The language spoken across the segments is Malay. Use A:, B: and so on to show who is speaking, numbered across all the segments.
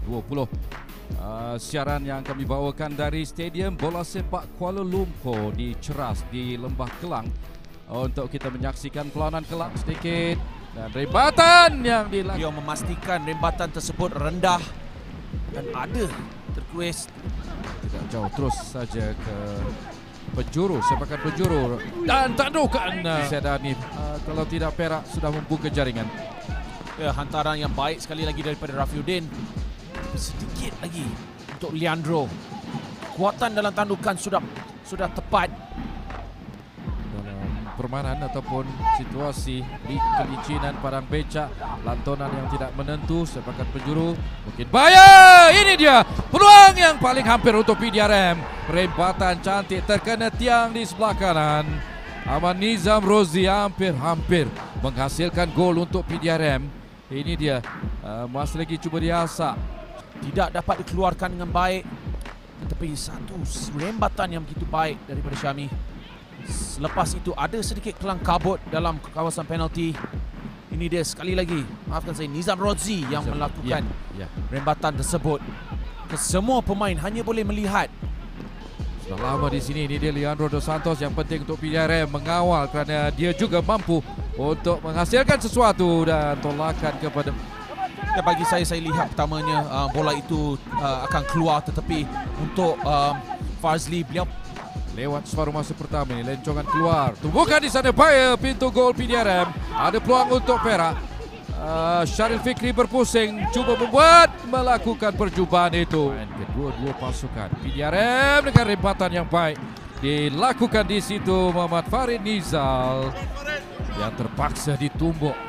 A: 20. Siaran yang kami bawakan dari Stadium Bola Sepak Kuala Lumpur di Ceras di Lembah Kelang untuk kita menyaksikan perlawanan kelak sedikit dan rembatan yang dilakukan.
B: Dia memastikan rembatan tersebut rendah dan ada terkuis.
A: Tidak jauh, terus saja ke penjuru, sepakan penjuru dan tandukan Sedani. Kalau tidak Perak sudah membuka jaringan.
B: Ya, hantaran yang baik sekali lagi daripada Rafiuddin. Sedikit lagi untuk Leandro. Kuatan dalam tandukan sudah tepat.
A: Dalam permainan ataupun situasi di kelicinan padang becak, lantonan yang tidak menentu, sepakan penjuru mungkin bahaya. Ini dia peluang yang paling hampir untuk PDRM. Rembatan cantik terkena tiang di sebelah kanan. Ahmad Nizam Rozi hampir menghasilkan gol untuk PDRM. Ini dia, masih lagi cuba diasak.
B: Tidak dapat dikeluarkan dengan baik. Tetapi satu rembatan yang begitu baik daripada Syami. Selepas itu ada sedikit kelang kabut dalam kawasan penalti. Ini dia sekali lagi, maafkan saya, Nizam Rozi yang melakukan rembatan tersebut. Semua pemain hanya boleh melihat.
A: Sudah lama di sini. Ini dia Leandro Dos Santos yang penting untuk PDRM mengawal kerana dia juga mampu untuk menghasilkan sesuatu dan tolakan kepada.
B: Ya, bagi saya lihat pertamanya bola itu akan keluar, tetapi untuk Fazli, beliau
A: lewat separuh masa pertama ini, lencongan keluar. Tumbuhkan di sana bahaya pintu gol PDRM. Ada peluang untuk Perak. Syaril Fikri berpusing, cuba melakukan percubaan itu. Kedua-dua pasukan PDRM dengan rembatan yang baik dilakukan di situ. Muhammad Farid Nizal yang terpaksa ditumbuk.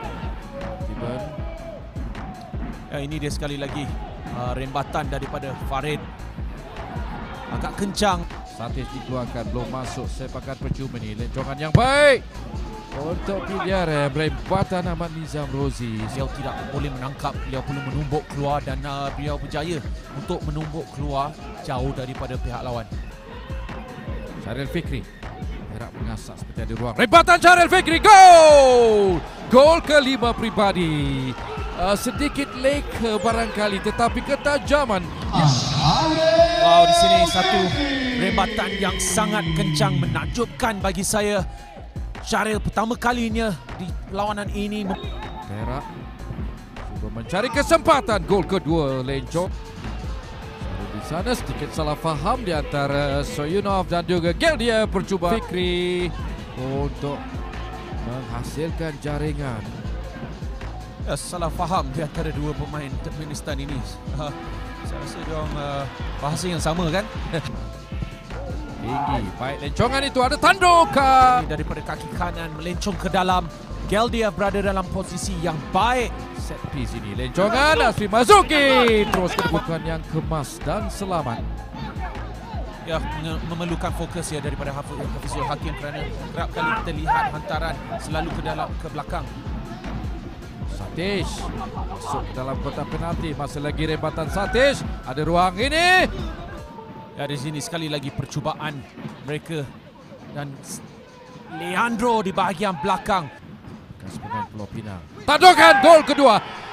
B: Ya, ini dia sekali lagi rembatan daripada Farid. Agak kencang.
A: Satis dikeluarkan, belum masuk sepakan percuma ini. Lencongan yang baik untuk PDRM. Rembatan Ahmad Nizam Rozi.
B: Beliau tidak boleh menangkap, beliau perlu menumbuk keluar dan beliau berjaya untuk menumbuk keluar jauh daripada pihak lawan.
A: Syaril Fikri. Perak mengasak seperti ada ruang. Rembatan Syaril Fikri. Gol! Gol kelima pribadi. Sedikit leka barangkali, tetapi ketajaman.
B: Wow, di sini satu rembatan yang sangat kencang, menakjubkan bagi saya. Syaril pertama kalinya di lawanan ini.
A: Perak cuba mencari kesempatan gol kedua Lenco. Di sana sedikit salah faham di antara Soyunov dan juga Geldia percubaan Fikri untuk menghasilkan jaringan.
B: Ya, salah faham di antara dua pemain Turkmenistan ini. Saya rasa diorang bahasa yang sama kan.
A: Tinggi, baik lencongan itu, ada tandukan
B: daripada kaki kanan melencong ke dalam. Geldia berada dalam posisi yang baik.
A: Set piece ini, lencongan Asri Mazuki terus kedudukan yang kemas dan selamat.
B: Ya, memerlukan fokus ya daripada Hafizul Hakim kerana kerap kali kita lihat hantaran selalu ke dalam, ke belakang.
A: Satish masuk ke dalam kotak penalti. Masih lagi rembatan Satish. Ada ruang ini.
B: Ya, di sini sekali lagi percubaan mereka dan Leandro di bahagian belakang.
A: Bekas pemain Pulau Pinang. Tandukan gol kedua.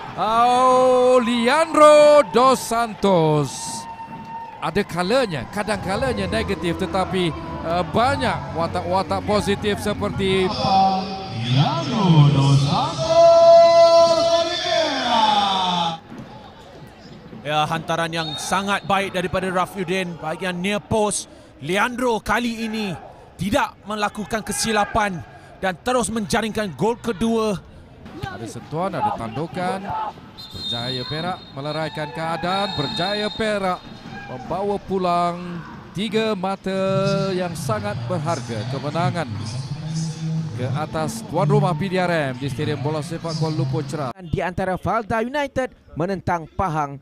A: Leandro Dos Santos. Ada kalanya, kadang kalanya negatif, tetapi banyak watak-watak positif seperti
C: Leandro Dos Santos.
B: Ya, hantaran yang sangat baik daripada Rafiuddin bahagian near post. Leandro kali ini tidak melakukan kesilapan dan terus menjaringkan gol kedua.
A: Ada sentuhan, ada tandukan. Berjaya Perak meleraikan keadaan. Berjaya Perak membawa pulang 3 mata yang sangat berharga. Kemenangan ke atas tuan rumah PDRM di Stadium Bola Sepak Kuala Lumpur Ceras.
D: Di antara Valda United menentang Pahang.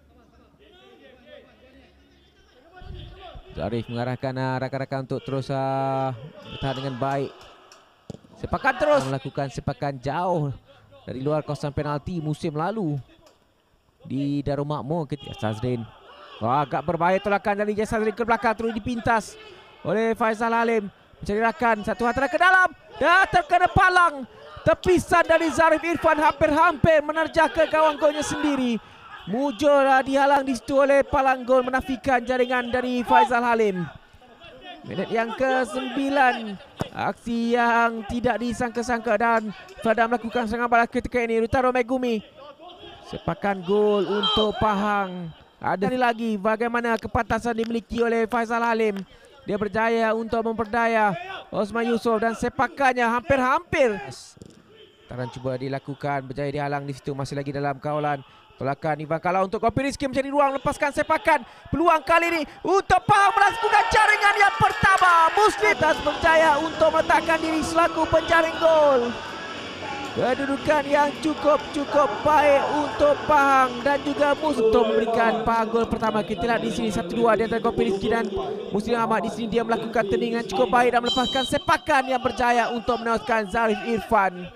D: Zarif mengarahkan rakan-rakan untuk terus bertahan dengan baik. Sepakan terus melakukan sepakan jauh dari luar kawasan penalti musim lalu di Darul Makmur ke Jasazrin. Agak berbahaya tolakan dari Jasazrin ke belakang, terus dipintas oleh Faisal Halim. Mencari rakan, satu hantaran ke dalam dan terkena palang. Tepisan dari Zarif Irfan hampir-hampir menerjah ke gawang golnya sendiri. Mujur dihalang di situ oleh palang gol menafikan jaringan dari Faizal Halim. Minit yang ke-9. Aksi yang tidak disangka-sangka dan Felda melakukan serangan balas ketika ini. Rutaro Megumi. Sepakan gol untuk Pahang. Ada lagi bagaimana kepantasan dimiliki oleh Faizal Halim. Dia berjaya untuk memperdaya Osman Yusof dan sepakannya hampir-hampir. Taran cuba dilakukan, berjaya dihalang di situ, masih lagi dalam kawalan. Tolakan Ivan Kalau untuk Kopi Rizky mencari ruang, lepaskan sepakan. Peluang kali ini untuk Pahang melakukan jaringan yang pertama. Muslim tas berjaya untuk meletakkan diri selaku penjaring gol. Kedudukan yang cukup baik untuk Pahang dan juga Muslim untuk memberikan Pahang gol pertama. Kita lihat di sini 1-2 di antara Kopi Rizky dan Muslim Ahmad. Di sini dia melakukan tendingan cukup baik dan melepaskan sepakan yang berjaya untuk menewaskan Zarif Irfan.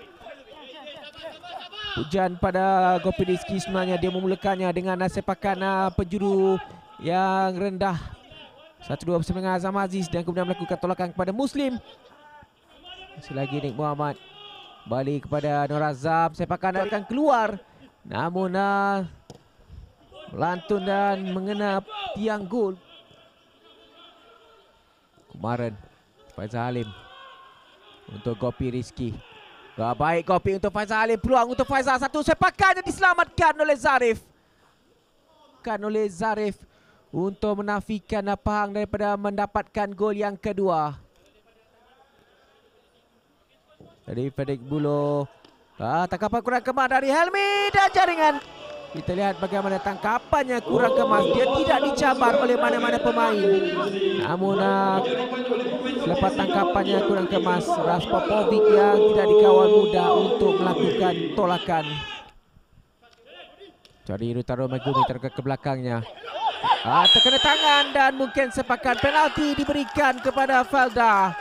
D: Pujian pada Kopi Rizky, sebenarnya dia memulakannya dengan sepakan penjuru yang rendah. 1-2 bersama dengan Azam Aziz dan kemudian melakukan tolakan kepada Muslim. Masih lagi Nik Muhammad. Balik kepada Nur Azam. Sepakan akan keluar. Namun melantun dan mengena tiang gol. Kemarin Faizal Halim untuk Kopi Rizky. Baik Kopi untuk Faizal Halim. Peluang untuk Faizal. Satu sepakannya diselamatkan oleh Zarif. Untuk menafikan Pahang daripada mendapatkan gol yang kedua. Dari Fedik Bulo. Tangkapan kurang kemas dari Helmi dan jaringan. Kita lihat bagaimana tangkapannya kurang kemas. Dia tidak dicabar oleh mana-mana pemain. Namun selepas tangkapannya kurang kemas, Ras Popovic yang tidak dikawal mudah untuk melakukan tolakan. Jadi Rutaro Megumi terkena ke belakangnya. Terkena tangan dan mungkin sepakan penalti diberikan kepada Felda.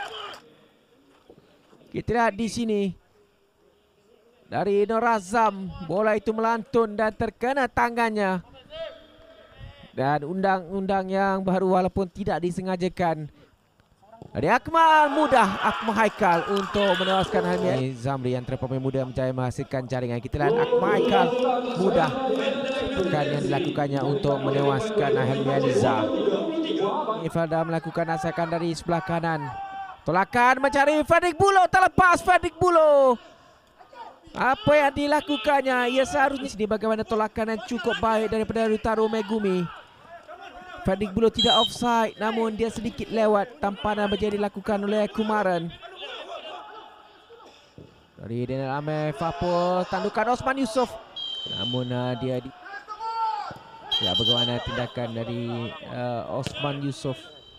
D: Kita lihat di sini. Dari Nur Azam, bola itu melantun dan terkena tangannya. Dan undang-undang yang baru walaupun tidak disengajakan. Dari Akmal mudah, Akmal Haikal untuk menewaskan Helmi Zamri yang pemain muda menjaya menghasilkan jaringan. Kita lihat Akmal Haikal mudah bukan yang dilakukannya untuk menewaskan Helmi Aliza. Felda melakukan asakan dari sebelah kanan. Tolakan mencari Fedik Bulo, terlepas Fedik Bulo. Apa yang dilakukannya? Ia seharusnya sini bagaimana tolakan yang cukup baik daripada Rutaro Megumi. Fedik Bulo tidak offside, namun dia sedikit lewat tampanan menjadi dilakukan oleh Kumaran. Dari Daniel Amir Fapol, tandukan Osman Yusof. Namun dia bagaimana tindakan dari Osman Yusof.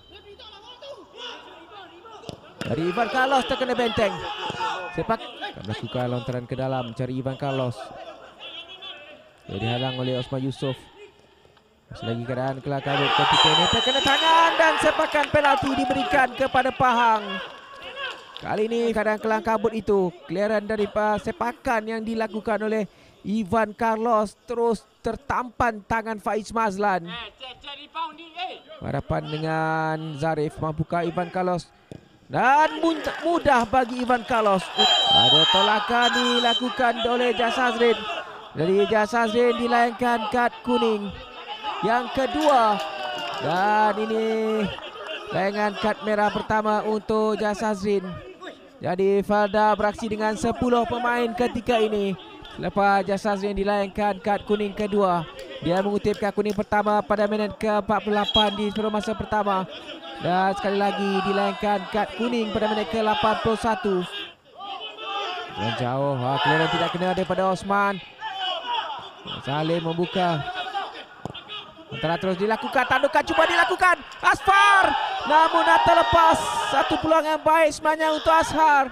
D: Dari Ivan Carlos terkena benteng. Sepak melakukan lontaran ke dalam mencari Ivan Carlos. Dia dihalang oleh Osman Yusof. Masih lagi keadaan kelar kabut ketika ini terkena tangan dan sepakan penalti diberikan kepada Pahang. Kali ini keadaan kelar kabut itu clearan dari sepakan yang dilakukan oleh Ivan Carlos terus tertampan tangan Faiz Mazlan. Harapan dengan Zarif mampukah Ivan Carlos? Dan mudah bagi Ivan Carlos. Ada tolakan dilakukan oleh Jasazrin. Dari Jasazrin dilayangkan kad kuning yang kedua. Dan ini layangan kad merah pertama untuk Jasazrin. Jadi Felda beraksi dengan 10 pemain ketika ini. Lepas Jasazrin dilayangkan kad kuning kedua. Dia mengutip kad kuning pertama pada minit ke-48 di separuh masa pertama. Dan sekali lagi dilayangkan kad kuning pada minit ke-81. Dan jauh, clearance tidak kena daripada Osman. Salim membuka. Antara terus dilakukan, tandukan cuba dilakukan. Asfar, namun terlepas. Satu peluang yang baik sebenarnya untuk Ashar.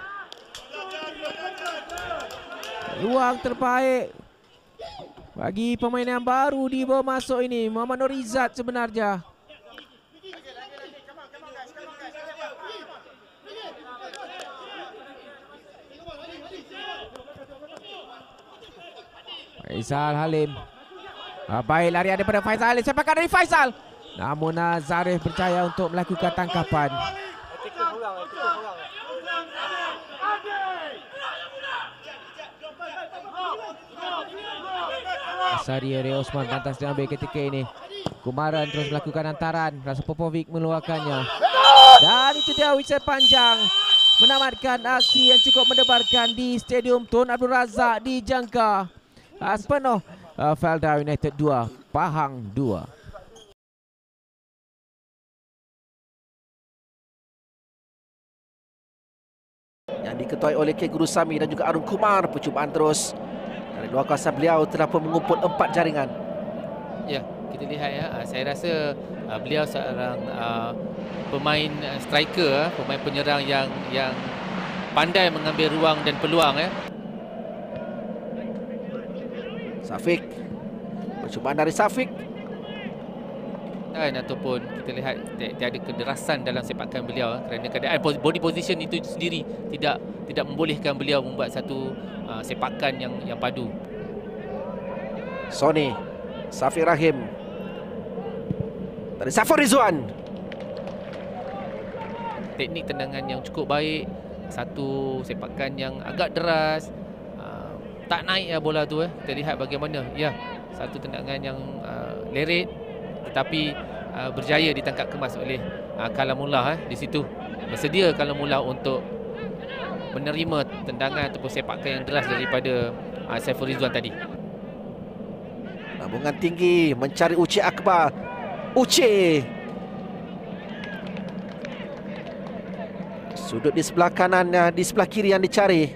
D: Ruang terbaik bagi pemain yang baru dibawa masuk ini, Muhammad Nur Izzat sebenarnya. Faizal Halim. Baik larian daripada Faizal Halim. Sepakan dari Faizal. Namun Zarif berjaya untuk melakukan tangkapan. Sari oleh Osman, pantas diambil ketika ini. Kumaran terus melakukan hantaran. Rasa Popovic mengeluarkannya. Dan itu dia whistle panjang menamatkan aksi yang cukup mendebarkan di Stadium Tun Abdul Razak di Jangka. Penuh Felda United 2, Pahang 2.
E: Yang diketuai oleh K. Guru Sami dan juga Arun Kumar. Percubaan terus dari luar kawasan beliau telah pun mengumpul 4 jaringan.
F: Ya, kita lihat ya. Saya rasa beliau seorang pemain striker, pemain penyerang yang pandai mengambil ruang dan peluang ya.
E: Syafiq. Percubaan dari Syafiq.
F: Ataupun kita lihat tiada kederasan dalam sepakan beliau kerana keadaan body position itu sendiri tidak membolehkan beliau membuat satu sepakan yang padu.
E: Sony, Safiq Rahim dari Safar Rizwan.
F: Teknik tendangan yang cukup baik, satu sepakan yang agak deras, tak naik bola tu Kita lihat bagaimana satu tendangan yang leret tetapi berjaya ditangkap kemas oleh Kalamullah di situ. Bersedia Kalamullah untuk menerima tendangan ataupun sepakan yang deras daripada Saiful Rizwan tadi.
E: Lambungan tinggi mencari Uche Akbar. Uche. Sudut di sebelah kanan, di sebelah kiri yang dicari.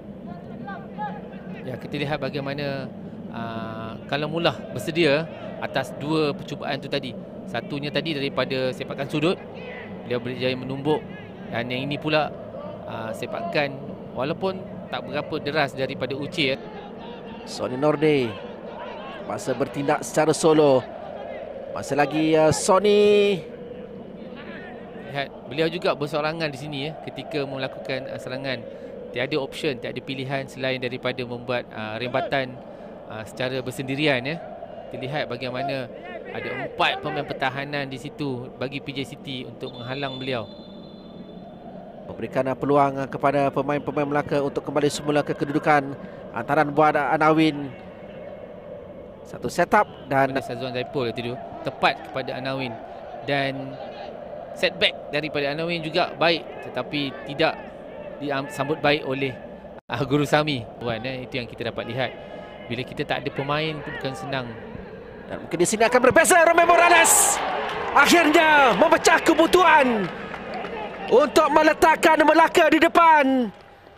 F: Ya, kita lihat bagaimana Kalamullah bersedia atas dua percubaan tu tadi. Satunya tadi daripada sepakan sudut, beliau berjaya menumbuk, dan yang ini pula sepakan walaupun tak berapa deras daripada Uche.
E: Sony Norde masa bertindak secara solo. Masa lagi Sony.
F: Lihat, beliau juga bersorangan di sini ketika melakukan serangan. Tiada option, tiada pilihan selain daripada membuat rembatan secara bersendirian Kita lihat bagaimana ada 4 pemain pertahanan di situ bagi PJ City untuk menghalang beliau.
E: Memberikan peluang kepada pemain-pemain Melaka untuk kembali semula ke kedudukan. Hantaran buat Anawin. Satu setup dan
F: Sazwan Zaipul itu tepat kepada Anawin. Dan setback daripada Anawin juga baik, tetapi tidak disambut baik oleh Guru Sami. Itu yang kita dapat lihat. Bila kita tak ada pemain itu bukan senang.
E: Dan mungkin di sini akan berbeza. Romain Morales akhirnya memecah kebutuhan untuk meletakkan Melaka di depan.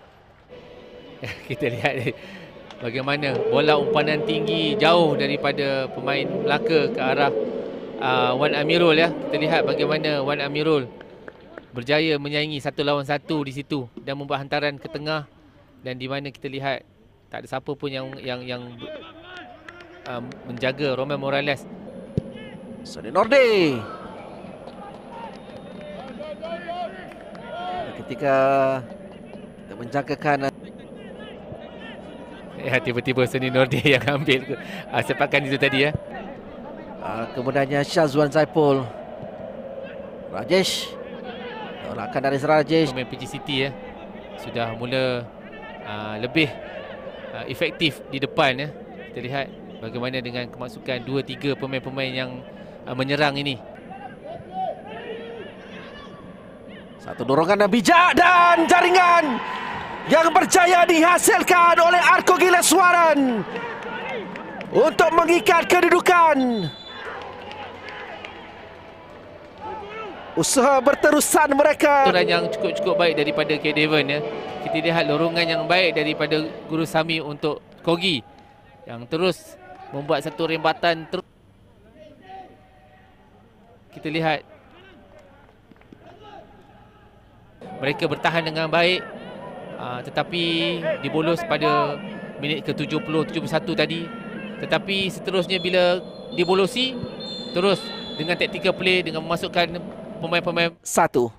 F: Kita lihat bagaimana bola umpanan tinggi jauh daripada pemain Melaka ke arah Wan Amirul Kita lihat bagaimana Wan Amirul berjaya menyaingi 1 lawan 1 di situ dan membuat hantaran ke tengah, dan di mana kita lihat tak ada siapa pun yang menjaga Romain Morales.
E: Sony Norde. Ketika kita menjangkakan
F: tiba-tiba Sony Norde yang ambil sepakan itu tadi
E: kemudiannya Syazwan Zaipul. Rajesh. Tolakan dari Rajesh.
F: Pemain PJ City sudah mula lebih efektif di depan Kita lihat bagaimana dengan kemasukan 2-3 pemain-pemain yang menyerang ini.
E: Satu dorongan yang bijak dan jaringan yang berjaya dihasilkan oleh Arko Gileswaran untuk mengikat kedudukan. Usaha berterusan mereka.
F: Aturan yang cukup baik daripada K. Devon Kita lihat lorongan yang baik daripada Guru Sami untuk Kogi yang terus membuat satu rembatan. Kita lihat mereka bertahan dengan baik, tetapi dibolos pada minit ke-70, 71 tadi. Tetapi seterusnya bila dibolosi, terus dengan tactical play, dengan memasukkan pemain-pemain.
E: 1